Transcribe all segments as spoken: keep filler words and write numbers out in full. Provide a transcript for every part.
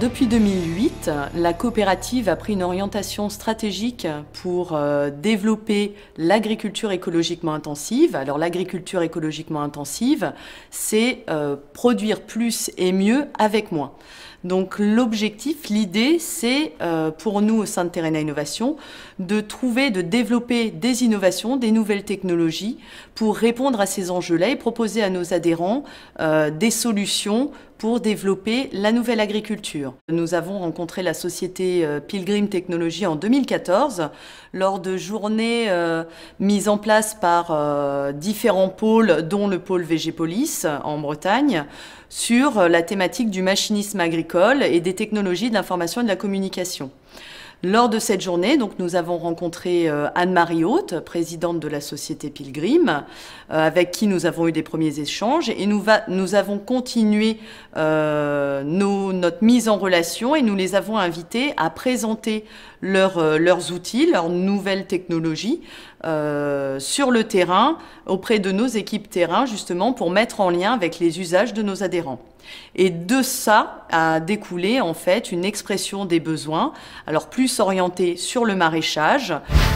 depuis deux mille huit, la coopérative a pris une orientation stratégique pour euh, développer l'agriculture écologiquement intensive. Alors l'agriculture écologiquement intensive, c'est euh, produire plus et mieux avec moins. Donc l'objectif, l'idée, c'est euh, pour nous au sein de Terrena Innovation de trouver, de développer des innovations, des nouvelles technologies pour répondre à ces enjeux-là et proposer à nos adhérents euh, des solutions pour développer la nouvelle agriculture. Nous avons rencontré la société Pilgrim Technologies en deux mille quatorze lors de journées euh, mises en place par euh, différents pôles, dont le pôle Végépolis en Bretagne, sur la thématique du machinisme agricole et des technologies de l'information et de la communication. Lors de cette journée, donc, nous avons rencontré euh, Anne-Marie Haute, présidente de la société Pilgrim, euh, avec qui nous avons eu des premiers échanges, et nous, va, nous avons continué euh, nos, notre mise en relation et nous les avons invités à présenter leur, euh, leurs outils, leurs nouvelles technologies euh, sur le terrain, auprès de nos équipes terrain, justement pour mettre en lien avec les usages de nos adhérents. Et de ça a découlé en fait une expression des besoins, alors plus orientée sur le maraîchage.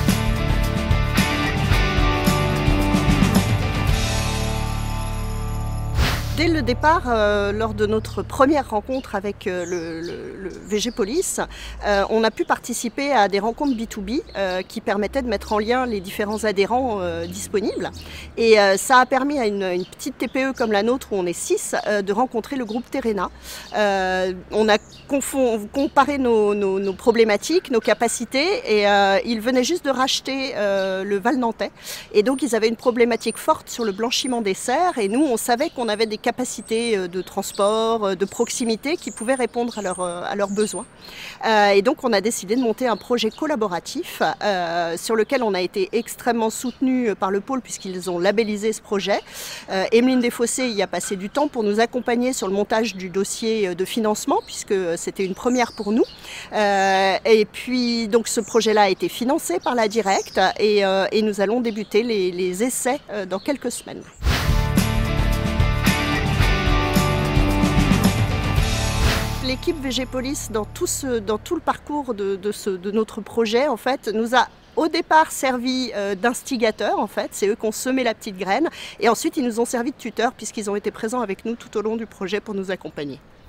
Dès le départ, euh, lors de notre première rencontre avec euh, le, le, le Végépolis, euh, on a pu participer à des rencontres B deux B euh, qui permettaient de mettre en lien les différents adhérents euh, disponibles. Et euh, ça a permis à une, une petite T P E comme la nôtre, où on est six, euh, de rencontrer le groupe Terrena. Euh, on a comparé nos, nos, nos problématiques, nos capacités, et euh, ils venaient juste de racheter euh, le Val Nantais. Et donc ils avaient une problématique forte sur le blanchiment des serres, et nous on savait qu'on avait des capacités de transport, de proximité qui pouvaient répondre à, leur, à leurs besoins. Euh, et donc on a décidé de monter un projet collaboratif euh, sur lequel on a été extrêmement soutenu par le pôle puisqu'ils ont labellisé ce projet. Euh, Emeline Desfossés y a passé du temps pour nous accompagner sur le montage du dossier de financement puisque c'était une première pour nous. Euh, et puis donc ce projet-là a été financé par la Directe et, euh, et nous allons débuter les, les essais euh, dans quelques semaines. L'équipe Végépolis, dans tout, ce, dans tout le parcours de, de, ce, de notre projet, en fait, nous a au départ servi euh, d'instigateurs, en fait. C'est eux qui ont semé la petite graine. Et ensuite, ils nous ont servi de tuteurs puisqu'ils ont été présents avec nous tout au long du projet pour nous accompagner.